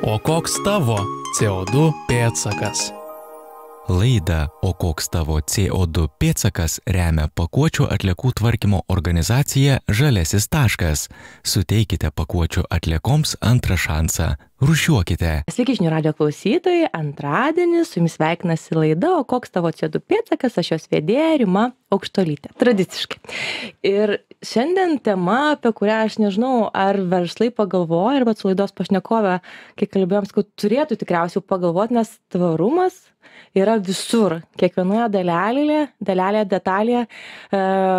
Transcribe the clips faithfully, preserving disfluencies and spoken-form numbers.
O koks tavo C O du pėdsakas? Laidą O koks tavo C O du pėdsakas remia pakuočių atliekų tvarkymo organizacija Žaliasis taškas. Suteikite pakuočių atliekoms antrą šansą. Rūšiuokite. Sveiki žinių radijo klausytojai, antradienį su jumis sveikinasi laida O koks tavo C O du pėdsakas, aš jos vedėja Rima Aukštuolytė, tradiciškai. Ir šiandien tema, apie kurią aš nežinau, ar verslai pagalvoja, arba su laidos pašnekove, kai kalbėjom, kad turėtų tikriausiai pagalvoti, nes tvarumas yra visur, kiekvienoje dalelėje, dalelėje, detalėje. E,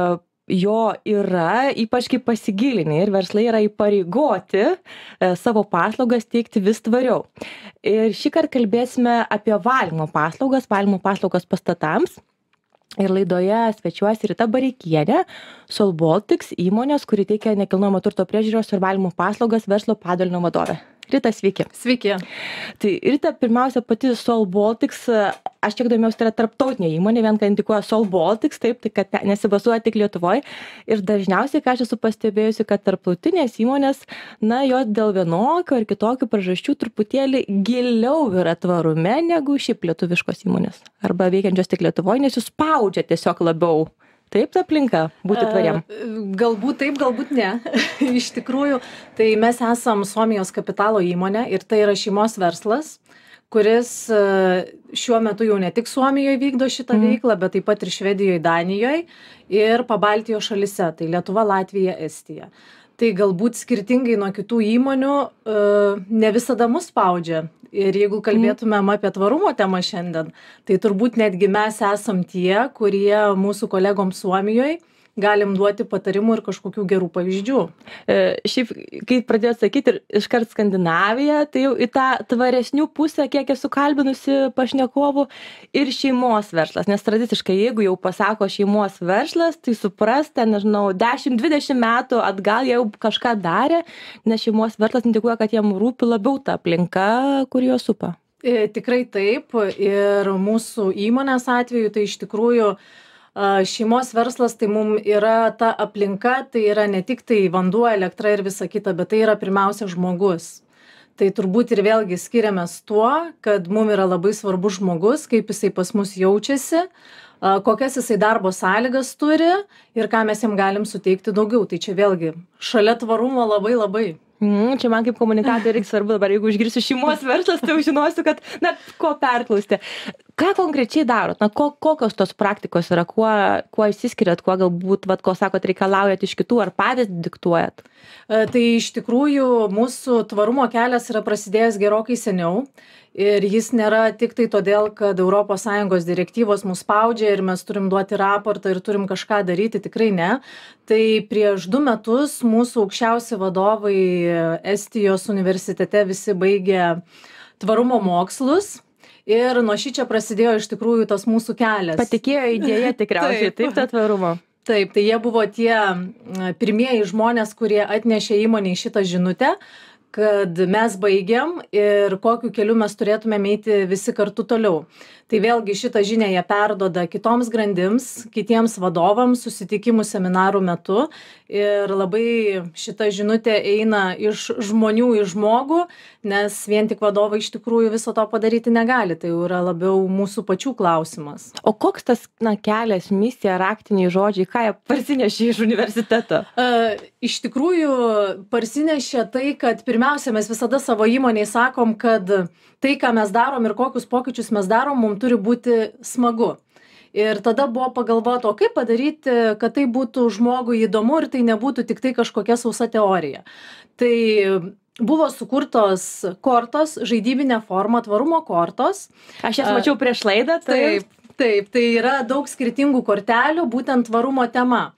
jo yra, ypač kai pasigilini ir verslai yra įpareigoti e, savo paslaugas teikti vis tvariau. Ir šį kartą kalbėsime apie valymo paslaugas, valymo paslaugas pastatams. Ir laidoje svečiuosi Rita Bareikienė, Sol Baltics įmonės, kuri teikia nekilnojamo turto priežiūros ir valymo paslaugas verslo padalinio vadovė. Rita, sveiki. Sveiki. Tai Rita, pirmiausia, pati Sol Baltics, aš tiek domėjausi, tai yra tarptautinė įmonė, vien ką indikuoja Sol Baltics, taip, tai kad nesibasuoja tik Lietuvoje. Ir dažniausiai, ką aš esu pastebėjusi, kad tarptautinės įmonės, na, jos dėl vienokio ar kitokio priežasčių truputėlį giliau yra tvarume negu šiaip lietuviškos įmonės. Arba veikiančios tik Lietuvoje, nes jūs spaudžia tiesiog labiau. Taip, ta aplinka būti tvariam? Galbūt taip, galbūt ne. Iš tikrųjų, tai mes esam Suomijos kapitalo įmonė ir tai yra šeimos verslas, kuris šiuo metu jau ne tik Suomijoje vykdo šitą mm. veiklą, bet taip pat ir Švedijoje, Danijoje ir Pabaltijos šalyse, tai Lietuva, Latvija, Estija. Tai galbūt skirtingai nuo kitų įmonių ne visada mus spaudžia. Ir jeigu kalbėtumėm apie tvarumo temą šiandien, tai turbūt netgi mes esam tie, kurie mūsų kolegoms Suomijoje galim duoti patarimų ir kažkokių gerų pavyzdžių. E, šiaip, kai pradėjau sakyti, ir iškart Skandinavija, tai jau į tą tvaresnių pusę, kiek esu kalbinusi pašnekovų, ir šeimos verslas. Nes tradiciškai, jeigu jau pasako šeimos verslas, tai supras, ten, nežinau, dešimt dvidešimt metų atgal jau kažką darė, nes šeimos verslas indikuoja, kad jam rūpi labiau ta aplinka, kur jo supa. E, tikrai taip. Ir mūsų įmonės atveju tai iš tikrųjų šeimos verslas tai mums yra ta aplinka, tai yra ne tik tai vanduo, elektra ir visa kita, bet tai yra pirmiausia žmogus. Tai turbūt ir vėlgi skiriamės tuo, kad mums yra labai svarbus žmogus, kaip jisai pas mus jaučiasi, kokias jisai darbo sąlygas turi ir ką mes jam galim suteikti daugiau. Tai čia vėlgi šalia tvarumo labai labai. Mm, čia man kaip komunikatoriui reikia svarbu dabar, jeigu išgirsiu šeimos verslas, tai jau žinosiu, kad, na, ko perklausti. Ką konkrečiai darot? Na, ko, kokios tos praktikos yra? Kuo, kuo išsiskiriat? Kuo galbūt, vat, ko sakot, reikalaujat iš kitų ar patys diktuojat? E, tai iš tikrųjų mūsų tvarumo kelias yra prasidėjęs gerokai seniau. Ir jis nėra tik tai todėl, kad Europos Sąjungos direktyvos mus spaudžia ir mes turim duoti raportą ir turim kažką daryti, tikrai ne. Tai prieš du metus mūsų aukščiausi vadovai Estijos universitete visi baigė tvarumo mokslus. Ir nuo šičia prasidėjo iš tikrųjų tas mūsų kelias. Patikėjo idėja tikriausiai, taip, ta tvarumo. Taip, tai jie buvo tie pirmieji žmonės, kurie atnešė įmonei šitą žinutę, kad mes baigiam ir kokiu keliu mes turėtume eiti visi kartu toliau. Tai vėlgi šitą žinią jie perduoda kitoms grandims, kitiems vadovams, susitikimų seminarų metu. Ir labai šita žinutė eina iš žmonių į žmogų, nes vien tik vadovai iš tikrųjų viso to padaryti negali. Tai yra labiau mūsų pačių klausimas. O koks tas, na, kelias, misija, raktiniai žodžiai, ką jie parsinešė iš universiteto? Uh, iš tikrųjų parsinešė tai, kad pirmiausia, mes visada savo įmonėje sakom, kad tai, ką mes darom ir kokius pokyčius mes darom, mums turi būti smagu. Ir tada buvo pagalvota, o kaip padaryti, kad tai būtų žmogui įdomu ir tai nebūtų tik tai kažkokia sausa teorija. Tai buvo sukurtos kortos, žaidybinė forma, tvarumo kortos. Aš jas mačiau prieš laidą. Tai... Taip, taip, tai yra daug skirtingų kortelių, būtent tvarumo tema.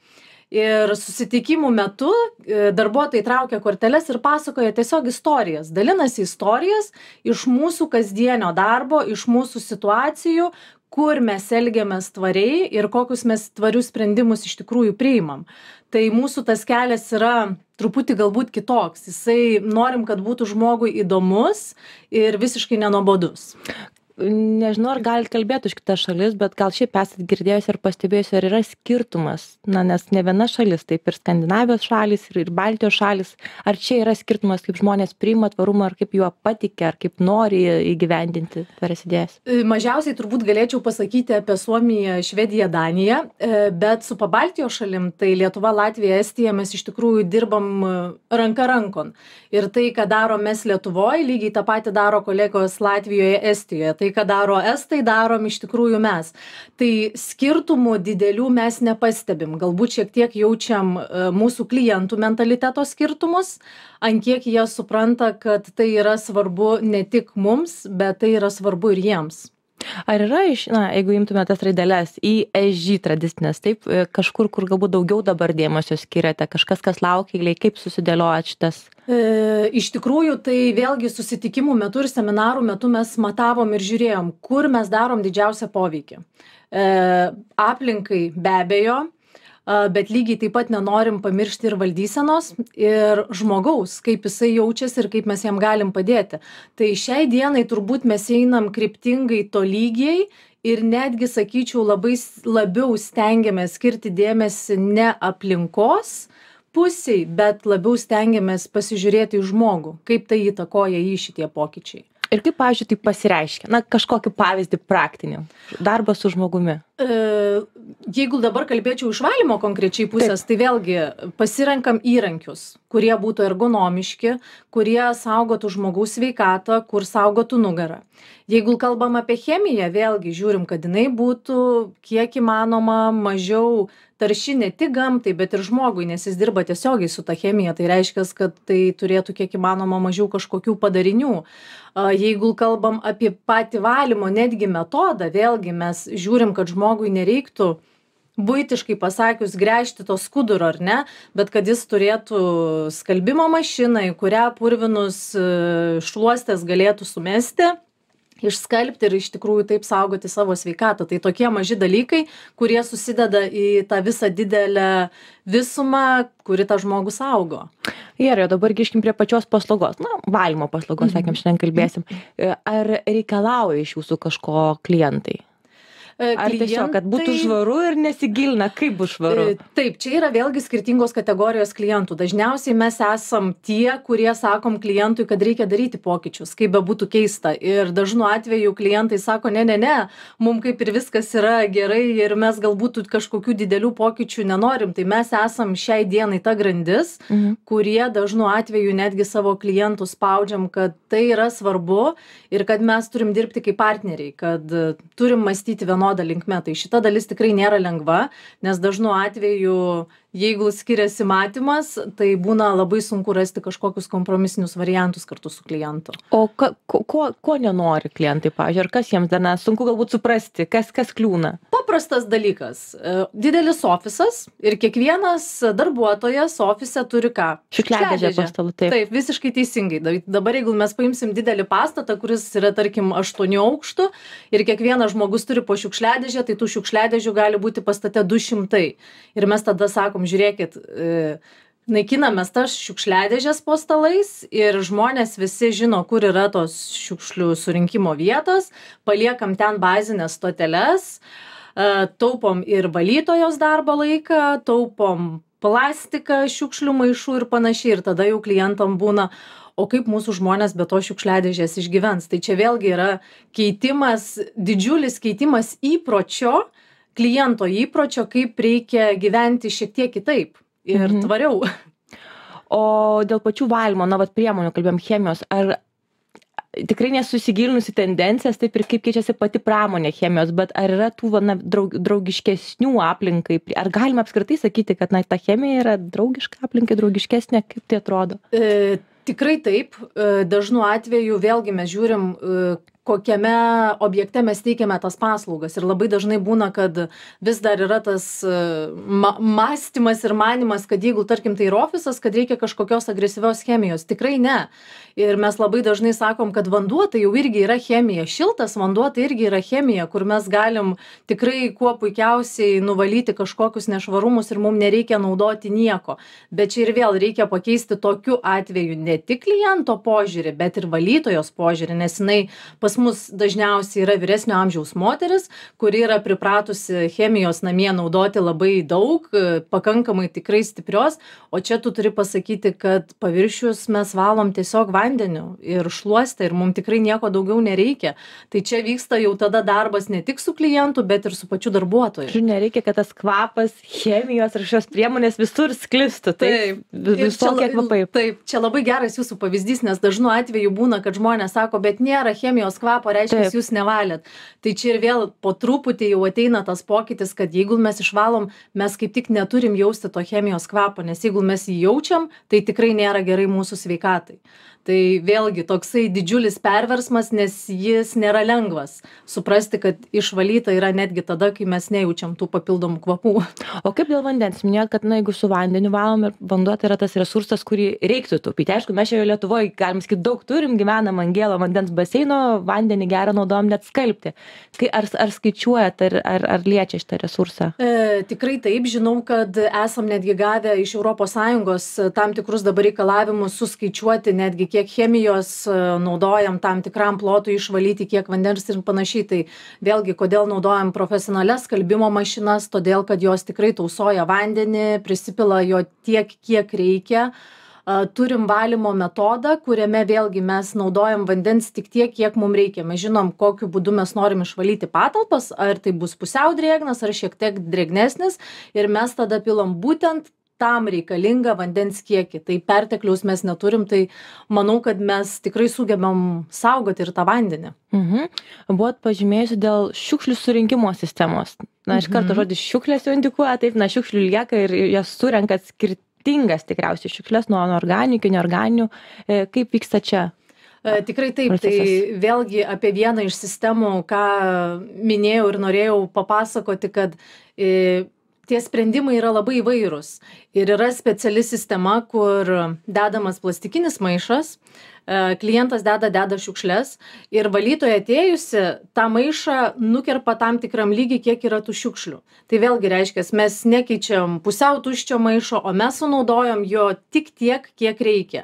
Ir susitikimų metu darbuotojai traukia korteles ir pasakoja tiesiog istorijas, dalinasi istorijas iš mūsų kasdienio darbo, iš mūsų situacijų, kur mes elgiamės tvariai ir kokius mes tvarius sprendimus iš tikrųjų priimam. Tai mūsų tas kelias yra truputį galbūt kitoks. Jisai norim, kad būtų žmogui įdomus ir visiškai nenobodus. nežinau, ar galit kalbėti už kitas šalis, bet gal šiaip esat girdėjusi ir pastebėjusi, ar yra skirtumas, na, nes ne viena šalis, taip ir Skandinavijos šalis, ir, ir Baltijos šalis, ar čia yra skirtumas, kaip žmonės priima tvarumą, ar kaip juo patikė, ar kaip nori įgyvendinti tvarias idėjas? Mažiausiai turbūt galėčiau pasakyti apie Suomiją, Švediją, Daniją, bet su Pabaltijos šalim, tai Lietuva, Latvija, Estija, mes iš tikrųjų dirbam ranka rankon. Ir tai, ką daro mes Lietuvoje, lygiai tą patį daro kolegos Latvijoje, Estijoje. Tai, ką daro Estai, darom iš tikrųjų mes. Tai skirtumų didelių mes nepastebim. Galbūt šiek tiek jaučiam mūsų klientų mentaliteto skirtumus, ant kiek jie supranta, kad tai yra svarbu ne tik mums, bet tai yra svarbu ir jiems. Ar yra iš, na, jeigu imtume tas raideles, E S G tradicinės, taip, kažkur, kur galbūt daugiau dabar dėmesio skiriate, kažkas, kas laukia, kaip susidėliojat šitas? E, iš tikrųjų, tai vėlgi susitikimų metu ir seminarų metu mes matavom ir žiūrėjom, kur mes darom didžiausią poveikį. E, aplinkai be abejo, bet lygiai taip pat nenorim pamiršti ir valdysenos, ir žmogaus, kaip jisai jaučiasi ir kaip mes jam galim padėti. Tai šiai dienai turbūt mes einam kryptingai tolygiai ir netgi, sakyčiau, labai labiau stengiamės skirti dėmesį ne aplinkos pusiai, bet labiau stengiamės pasižiūrėti į žmogų, kaip tai įtakoja jį šitie pokyčiai. Ir kaip, pavyzdžiui, tai pasireiškia? Na, kažkokį pavyzdį praktinį. Darbas su žmogumi. E, jeigu dabar kalbėčiau iš valymo konkrečiai pusės, Taip. tai vėlgi pasirenkam įrankius, kurie būtų ergonomiški, kurie saugotų žmogaus sveikatą, kur saugotų nugarą. Jeigu kalbam apie chemiją, vėlgi žiūrim, kad jinai būtų kiek įmanoma mažiau tarši ne tik gamtai, bet ir žmogui, nes jis dirba tiesiogiai su ta chemija, tai reiškia, kad tai turėtų kiek įmanoma mažiau kažkokių padarinių. Jeigu kalbam apie patį valymo netgi metodą, vėlgi mes žiūrim, kad žmogui nereiktų buitiškai pasakius gręžti to skuduro, ar ne, bet kad jis turėtų skalbimo mašiną, į kurią purvinus šluostės galėtų sumesti, išskalbti ir iš tikrųjų taip saugoti savo sveikatą. Tai tokie maži dalykai, kurie susideda į tą visą didelę visumą, kuri tą žmogų saugo. Gerai, dabar grįžkim prie pačios paslaugos. Na, valymo paslaugos, sakėm, šiandien kalbėsim. Ar reikalauja iš jūsų kažko klientai? Ar tiesiog, kad būtų švaru ir nesigilina, kaip bus švaru? Taip, čia yra vėlgi skirtingos kategorijos klientų. Dažniausiai mes esam tie, kurie sakom klientui, kad reikia daryti pokyčius, kaip be būtų keista. Ir dažnu atveju klientai sako, ne, ne, ne, mums kaip ir viskas yra gerai ir mes galbūt kažkokių didelių pokyčių nenorim. Tai mes esam šiai dienai ta grandis, mhm. kurie dažnu atveju netgi savo klientus spaudžiam, kad tai yra svarbu ir kad mes turim dirbti kaip partneriai, kad turim mąstyti vienodą linkme. Tai šita dalis tikrai nėra lengva, nes dažnu atveju, jeigu skiriasi matymas, tai būna labai sunku rasti kažkokius kompromisinius variantus kartu su klientu. O ka, ko, ko nenori klientai, pavyzdžiui, ar kas jiems dar na, sunku galbūt suprasti, kas, kas kliūna? Paprastas dalykas. Didelis ofisas ir kiekvienas darbuotojas ofise turi ką? Šiukšliadėžę po stalu, taip. Taip, visiškai teisingai. Dabar jeigu mes paimsim didelį pastatą, kuris yra, tarkim, aštuonių aukštų ir kiekvienas žmogus turi po šiukšliadėžę, tai tų šiukšliadėžių gali būti pastate du šimtai. Ir mes tada sakom, žiūrėkit, naikiname tas šiukšliadėžės po stalais ir žmonės visi žino, kur yra tos šiukšlių surinkimo vietos, paliekam ten bazinės stoteles, taupom ir valytojos darbo laiką, taupom plastiką, šiukšlių maišų ir panašiai. Ir tada jau klientam būna, o kaip mūsų žmonės be to šiukšliadėžės išgyvens. Tai čia vėlgi yra keitimas, didžiulis keitimas įpročio, kliento įpročio, kaip reikia gyventi šiek tiek kitaip ir mhm. tvariau. O dėl pačių valymo, na, vat priemonių, kalbėjom chemijos, ar tikrai nesusigilinusi tendencijas, taip ir kaip keičiasi pati pramonė chemijos, bet ar yra tų na, draug, draugiškesnių aplinkai, ar galima apskritai sakyti, kad na, ta chemija yra draugiška aplinkai, draugiškesnė, kaip tai atrodo? E, tikrai taip, dažnu atveju vėlgi mes žiūrim, kokiame objekte mes teikiame tas paslaugas. Ir labai dažnai būna, kad vis dar yra tas ma mąstymas ir manimas, kad jeigu, tarkim, tai yra ofisas, kad reikia kažkokios agresyvios chemijos. Tikrai ne. Ir mes labai dažnai sakom, kad vanduo tai jau irgi yra chemija. Šiltas vanduo tai irgi yra chemija, kur mes galim tikrai kuo puikiausiai nuvalyti kažkokius nešvarumus ir mums nereikia naudoti nieko. Bet čia ir vėl reikia pakeisti tokiu atveju ne tik kliento požiūrį, bet ir valytojos požiūrį, nes jinai pas mus dažniausiai yra vyresnio amžiaus moteris, kuri yra pripratusi chemijos namie naudoti labai daug, pakankamai tikrai stiprios, o čia tu turi pasakyti, kad paviršius mes valom tiesiog vandeniu ir šluostę ir mums tikrai nieko daugiau nereikia. Tai čia vyksta jau tada darbas ne tik su klientu, bet ir su pačiu darbuotoju. Žiūrėjau, nereikia, kad tas kvapas, chemijos ir šios priemonės visur sklistų. Taip, visokie kvapai. Taip, čia labai geras jūsų pavyzdys, nes dažnu atveju būna, kad žmonės sako, bet nėra chemijos kvapo, reiškia, jūs nevalėt. Tai čia ir vėl po truputį jau ateina tas pokytis, kad jeigu mes išvalom, mes kaip tik neturim jausti to chemijos kvapo, nes jeigu mes jį jaučiam, tai tikrai nėra gerai mūsų sveikatai. Tai vėlgi toksai didžiulis perversmas, nes jis nėra lengvas. Suprasti, kad išvalyta yra netgi tada, kai mes nejaučiam tų papildomų kvapų. O kaip dėl vandens? Minėjot, kad na, jeigu su vandeniu valom ir vanduo tai yra tas resursas, kurį reiktų taupyti. Aišku, mes čia Lietuvoje, galim sakyti, daug turim, gyvenam ant gėlo vandens baseino, vandenį gerą naudojam net skalbti. Ar, ar skaičiuojat, ar, ar, ar liečia šitą resursą? E, tikrai taip, žinau, kad esam netgi gavę iš Europos Sąjungos tam tikrus dabar reikalavimus suskaičiuoti netgi kiek chemijos naudojam tam tikram plotui išvalyti, kiek vandens ir panašiai. Tai vėlgi, kodėl naudojam profesionalias skalbimo mašinas, todėl, kad jos tikrai tausoja vandenį, prisipila jo tiek, kiek reikia. Turim valymo metodą, kuriame vėlgi mes naudojam vandens tik tiek, kiek mums reikia. Mes žinom, kokiu būdu mes norim išvalyti patalpas, ar tai bus pusiau drėgnas, ar šiek tiek drėgnesnis, ir mes tada pilam būtent tam reikalingą vandens kiekį. Tai pertekliaus mes neturim, tai manau, kad mes tikrai sugebam saugoti ir tą vandenį. Mhm. Buvot pažymėjusi dėl šiukšlių surinkimo sistemos. Na, iš karto žodis šiukšlės jau indikuoja, taip, na, šiukšlių lieka ir jas surenkat skirtingas tikriausiai šiukšlės nuo organinių, neorganinių. Kaip vyksta čia? Tikrai taip, procesas. Tai vėlgi apie vieną iš sistemų, ką minėjau ir norėjau papasakoti, kad e, tie sprendimai yra labai įvairūs. Ir yra speciali sistema, kur dedamas plastikinis maišas, klientas deda, deda šiukšles ir valytoja atėjusi tą maišą nukerpa tam tikram lygiai, kiek yra tų šiukšlių. Tai vėlgi reiškia, mes nekeičiam pusiau tuščio maišo, o mes sunaudojam jo tik tiek, kiek reikia.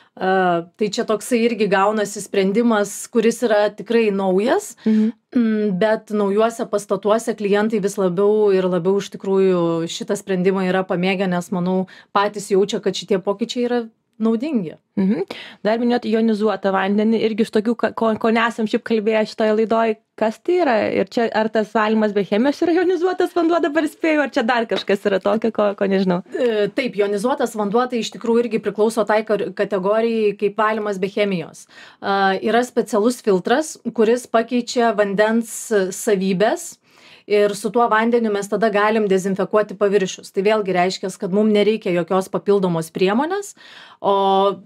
Uh, tai čia toksai irgi gaunasi sprendimas, kuris yra tikrai naujas, mhm. bet naujuose pastatuose klientai vis labiau ir labiau iš tikrųjų šitą sprendimą yra pamėgę, nes manau patys jaučia, kad šitie pokyčiai yra naudingi. Mhm. Dar minėjot jonizuotą vandenį, irgi iš tokių, ko, ko nesam šiaip kalbėję šitoje laidoje, kas tai yra? Ir čia ar tas valymas be chemijos yra jonizuotas vanduo, dabar spėju, ar čia dar kažkas yra tokio, ko, ko nežinau? Taip, jonizuotas vanduo tai iš tikrųjų irgi priklauso tai kategorijai kaip valymas be chemijos. Yra specialus filtras, kuris pakeičia vandens savybės. Ir su tuo vandeniu mes tada galim dezinfekuoti paviršius. Tai vėlgi reiškia, kad mums nereikia jokios papildomos priemonės, o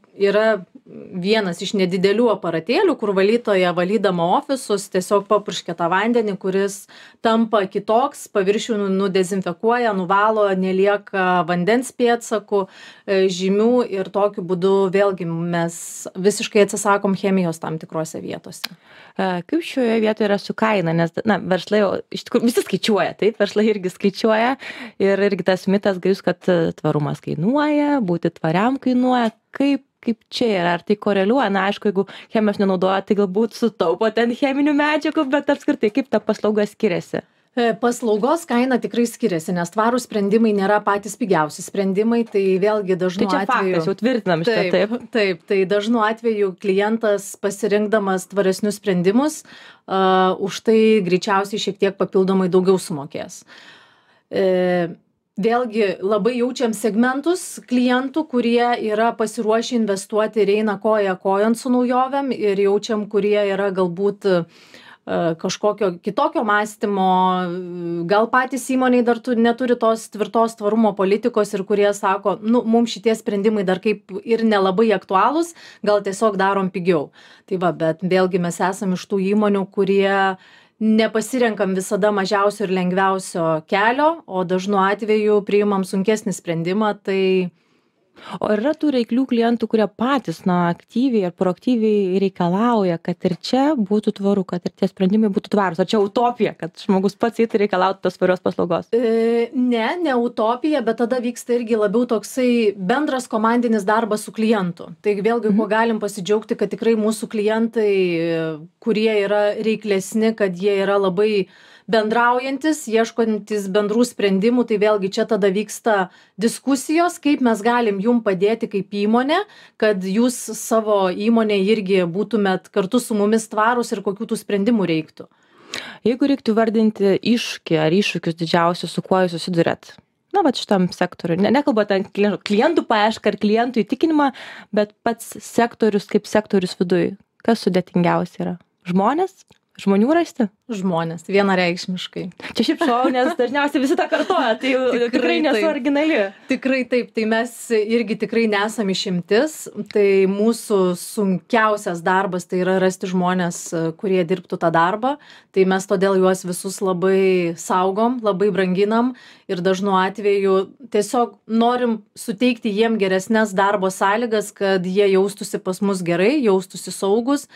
yra vienas iš nedidelių aparatėlių, kur valytoja valydama ofisus tiesiog papurškia tą vandenį, kuris tampa kitoks, paviršių nudezinfekuoja, nuvalo, nelieka vandens pėdsakų, žymių ir tokiu būdu vėlgi mes visiškai atsisakom chemijos tam tikrose vietose. Kaip šioje vietoje yra su kaina, nes na, verslai, iš tikrųjų, visi skaičiuoja, taip, verslai irgi skaičiuoja ir irgi tas mitas gajus, kad tvarumas kainuoja, būti tvariam kainuoja, kaip, kaip čia yra, ar tai koreliuoja, na aišku, jeigu chemijos nenaudoja, tai galbūt sutaupo ten cheminių medžiagų, bet apskritai kaip ta paslauga skiriasi? Paslaugos kaina tikrai skiriasi, nes tvarūs sprendimai nėra patys pigiausi sprendimai, tai vėlgi dažnu atveju... Tai čia atveju, faktas, jau tvirtinam šitą, taip. Taip, taip, tai dažnu atveju klientas pasirinkdamas tvaresnius sprendimus, uh, už tai greičiausiai šiek tiek papildomai daugiau sumokės. E, vėlgi labai jaučiam segmentus klientų, kurie yra pasiruošę investuoti ir eina koja kojon su naujovėm ir jaučiam, kurie yra galbūt kažkokio kitokio mąstymo, gal patys įmoniai dar tu, neturi tos tvirtos tvarumo politikos ir kurie sako, nu, mums šitie sprendimai dar kaip ir nelabai aktualūs, gal tiesiog darom pigiau. Tai va, bet vėlgi mes esam iš tų įmonių, kurie nepasirenkam visada mažiausio ir lengviausio kelio, o dažnu atveju priimam sunkesnį sprendimą, tai O yra tų reiklių klientų, kurie patys, na, aktyviai ir proaktyviai reikalauja, kad ir čia būtų tvaru, kad ir tie sprendimai būtų tvarūs. Ar čia utopija, kad žmogus pats eitų reikalauti tos tvarios paslaugos? E, ne, ne utopija, bet tada vyksta irgi labiau toksai bendras komandinis darbas su klientu. Tai vėlgi, kuo galim pasidžiaugti, kad tikrai mūsų klientai, kurie yra reiklesni, kad jie yra labai bendraujantis, ieškantis bendrų sprendimų, tai vėlgi čia tada vyksta diskusijos, kaip mes galim jum padėti kaip įmonė, kad jūs savo įmonėje irgi būtumėt kartu su mumis tvarūs ir kokių tų sprendimų reiktų. Jeigu reiktų vardinti iššūkį ar iššūkius didžiausius, su kuo jūs susidurėt? Na, va, šitam sektoriui. Ne, nekalba ten klientų paiešką ar klientų įtikinimą, bet pats sektorius kaip sektorius viduj. Kas sudėtingiausia yra? Žmonės? Žmonių rasti? Žmonės, vienareikšmiškai. Čia šiaip šau, nes dažniausiai visi tą kartoja, tai jau tikrai, tikrai nesu taip. originali. Tikrai taip, tai mes irgi tikrai nesam išimtis, tai mūsų sunkiausias darbas tai yra rasti žmonės, kurie dirbtų tą darbą, tai mes todėl juos visus labai saugom, labai branginam ir dažnu atveju tiesiog norim suteikti jiem geresnes darbo sąlygas, kad jie jaustųsi pas mus gerai, jaustųsi saugus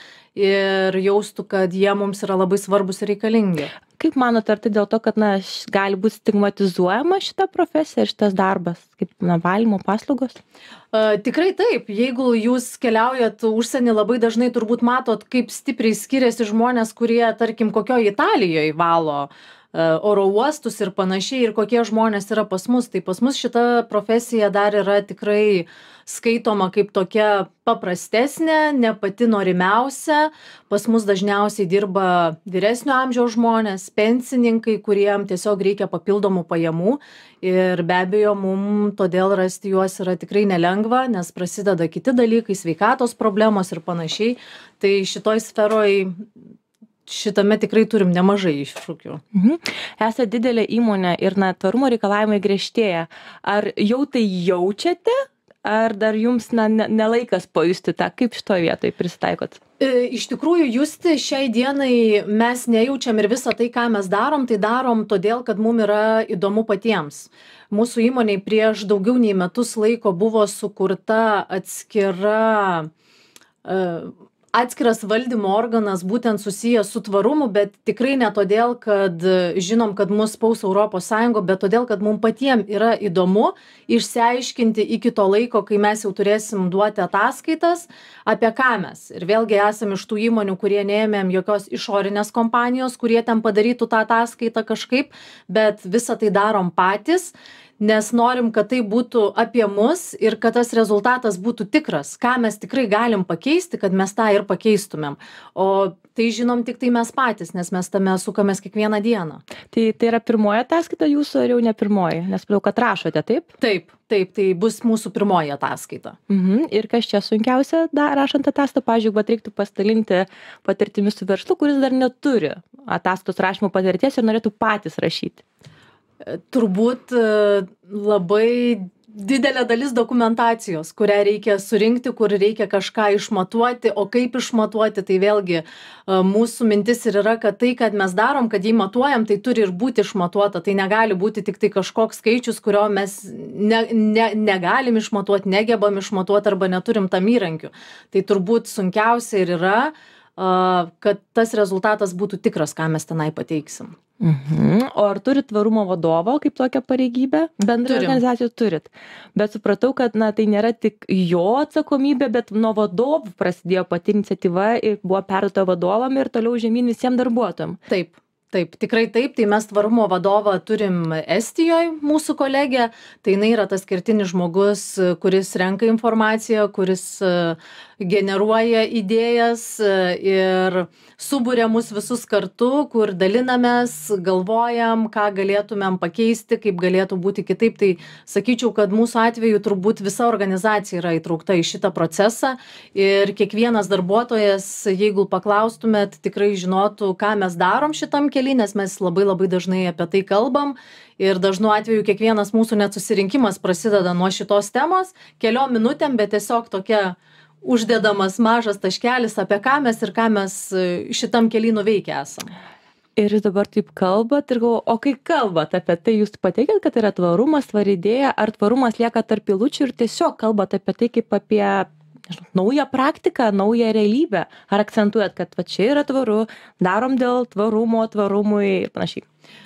ir jaustų, kad jie mums yra labai svarbus ir reikalingi. Kaip manot, ar tai dėl to, kad na, gali būti stigmatizuojama šita profesija ir šitas darbas, kaip na, valymo paslaugos? Uh, tikrai taip. Jeigu jūs keliaujat užsienį, labai dažnai turbūt matot, kaip stipriai skiriasi žmonės, kurie, tarkim, kokioje Italijoje valo oro uostus ir panašiai, ir kokie žmonės yra pas mus. Tai pas mus šita profesija dar yra tikrai skaitoma kaip tokia paprastesnė, ne pati norimiausia. Pas mus dažniausiai dirba vyresnio amžiaus žmonės, pensininkai, kuriem tiesiog reikia papildomų pajamų. Ir be abejo, mum todėl rasti juos yra tikrai nelengva, nes prasideda kiti dalykai, sveikatos problemos ir panašiai. Tai šitoj sferoj šitame tikrai turim nemažai iššūkių. Mhm. Esate didelė įmonė ir na, tvarumo reikalavimai griežtėja. Ar jau tai jaučiate, ar dar jums na, ne, nelaikas pajusti tą, kaip šitoje vietoje prisitaikot? Iš tikrųjų, justi šiai dienai mes nejaučiam ir visą tai, ką mes darom, tai darom todėl, kad mum yra įdomu patiems. Mūsų įmoniai prieš daugiau nei metus laiko buvo sukurta atskira uh, atskiras valdymo organas būtent susijęs su tvarumu, bet tikrai ne todėl, kad žinom, kad mus spaus Europos Sąjunga, bet todėl, kad mums patiems yra įdomu išsiaiškinti iki to laiko, kai mes jau turėsim duoti ataskaitas, apie ką mes. Ir vėlgi esam iš tų įmonių, kurie neėmėm jokios išorinės kompanijos, kurie ten padarytų tą ataskaitą kažkaip, bet visą tai darom patys, nes norim, kad tai būtų apie mus ir kad tas rezultatas būtų tikras, ką mes tikrai galim pakeisti, kad mes tą ir pakeistumėm. O tai žinom tik tai mes patys, nes mes tame sukamės kiekvieną dieną. Tai, tai yra pirmoji ataskaita jūsų ar jau ne pirmoji? Nes paliau, kad rašote, taip? Taip, taip, tai bus mūsų pirmoji ataskaita. Mhm. Ir kas čia sunkiausia, da, rašant ataskaitą, pavyzdžiui, bet reiktų pasidalinti patirtimi su verslu, kuris dar neturi ataskaitos rašymo patirties ir norėtų patys rašyti. Turbūt labai didelė dalis dokumentacijos, kurią reikia surinkti, kur reikia kažką išmatuoti, o kaip išmatuoti, tai vėlgi mūsų mintis ir yra, kad tai, kad mes darom, kad jį matuojam, tai turi ir būti išmatuota, tai negali būti tik tai kažkoks skaičius, kurio mes ne, ne, negalim išmatuoti, negebam išmatuoti arba neturim tam įrankių. Tai turbūt sunkiausia ir yra, kad tas rezultatas būtų tikras, ką mes tenai pateiksim. Mhm. O ar turit tvarumo vadovo kaip tokią pareigybę? Bendrai organizacijų turit. Bet supratau, kad na, tai nėra tik jo atsakomybė, bet nuo vadovų prasidėjo pati iniciatyva ir buvo perduota vadovam ir toliau žemyn visiems darbuotojams. Taip. Taip, tikrai taip, tai mes tvarumo vadovą turim Estijoje, mūsų kolegė, tai jinai yra tas kertinis žmogus, kuris renka informaciją, kuris generuoja idėjas ir suburia mus visus kartu, kur dalinamės, galvojam, ką galėtumėm pakeisti, kaip galėtų būti kitaip. Tai sakyčiau, kad mūsų atveju turbūt visa organizacija yra įtraukta į šitą procesą ir kiekvienas darbuotojas, jeigu paklaustumėt, tikrai žinotų, ką mes darom šitam kely, nes mes labai labai dažnai apie tai kalbam ir dažnu atveju kiekvienas mūsų net susirinkimas prasideda nuo šitos temos, keliom minutėm, bet tiesiog tokia uždedamas mažas taškelis, apie ką mes ir ką mes šitam kely nuveikę esam. Ir jūs dabar taip kalbat ir galvoju, o kai kalbat apie tai, jūs pateikėt, kad yra tvarumas, tvari idėja, ar tvarumas lieka tarp eilučių ir tiesiog kalbat apie tai kaip apie nežinau, naują praktiką, naują realybę? Ar akcentuojat, kad va čia yra tvaru, darom dėl tvarumo, tvarumui ir panašiai?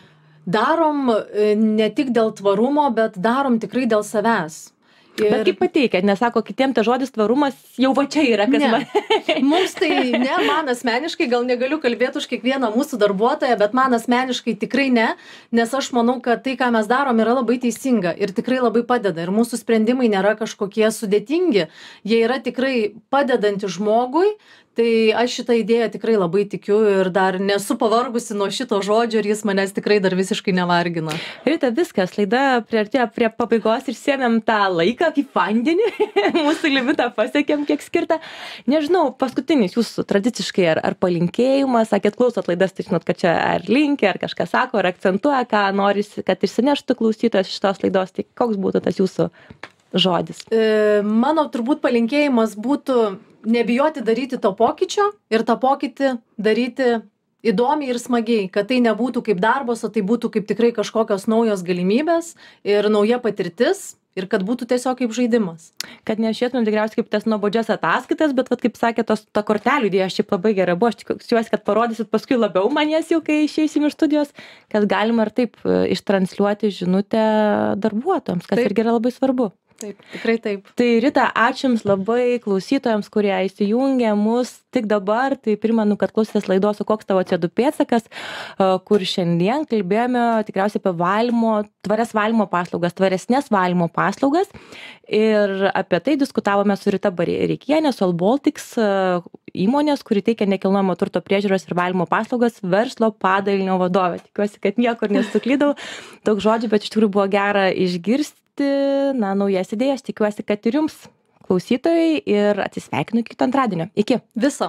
Darom ne tik dėl tvarumo, bet darom tikrai dėl savęs. Ir... Bet kaip pateikia, nesako, kitiem ta žodis tvarumas jau va čia yra, kas ne. man. Mums tai ne, man asmeniškai, gal negaliu kalbėti už kiekvieną mūsų darbuotoją, bet man asmeniškai tikrai ne, nes aš manau, kad tai, ką mes darom, yra labai teisinga ir tikrai labai padeda. Ir mūsų sprendimai nėra kažkokie sudėtingi, jie yra tikrai padedantys žmogui. Tai aš šitą idėją tikrai labai tikiu ir dar nesu pavargusi nuo šito žodžio ir jis manęs tikrai dar visiškai nevargina. Rita, viskas, laida priartėjo prie pabaigos ir sėmėm tą laiką kaip vandenį, mūsų limitą pasiekėm, kiek skirta. Nežinau, paskutinis jūsų tradiciškai ar, ar palinkėjimas, sakėt, klausot laidas, tai žinot, kad čia ar linkia, ar kažką sako, ar akcentuoja, ką norisi, kad išsineštų klausytojas šitos laidos, tai koks būtų tas jūsų žodis? E, mano turbūt palinkėjimas būtų nebijoti daryti to pokyčio ir tą pokytį daryti įdomiai ir smagiai, kad tai nebūtų kaip darbas, o tai būtų kaip tikrai kažkokios naujos galimybės ir nauja patirtis ir kad būtų tiesiog kaip žaidimas. Kad nešiėtumėm tikriausiai kaip tas nuobodžias ataskaitas, bet vat, kaip sakė, tos, ta kortelių idėja šiaip labai gera buvo, aš tikiuosi, kad parodysit paskui labiau man jas jau, kai išeisim iš studijos, kad galima ir taip ištransliuoti žinutę darbuotojams, kas taip. Irgi yra labai svarbu. Taip, tikrai taip. Tai Rita, ačiū Jums labai klausytojams, kurie įsijungė mus tik dabar. Tai primenu, kad klausėtės laidos O koks tavo C O du pėdsakas, kur šiandien kalbėjome tikriausiai apie valymo, tvarias valymo paslaugas, tvaresnės valymo paslaugas. Ir apie tai diskutavome su Rita Bareikienė, Sol Baltics įmonės, kuri teikia nekilnojamo turto priežiūros ir valymo paslaugas verslo padalinio vadovė. Tikiuosi, kad niekur nesuklydau. Daug žodžių, bet iš tikrųjų buvo gera išgirsti. Na, naujas idėjas, tikiuosi, kad ir jums klausytojai ir atsisveikinu iki kito antradienio. Iki. Viso.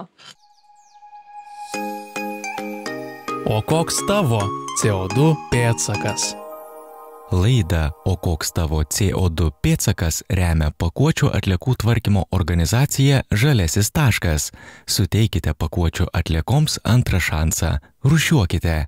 O koks tavo C O du pėdsakas? Laidą O koks tavo C O du pėdsakas remia pakuočių atliekų tvarkymo organizacija Žalesis taškas. Suteikite pakuočių atliekoms antrą šansą. Rūšiuokite.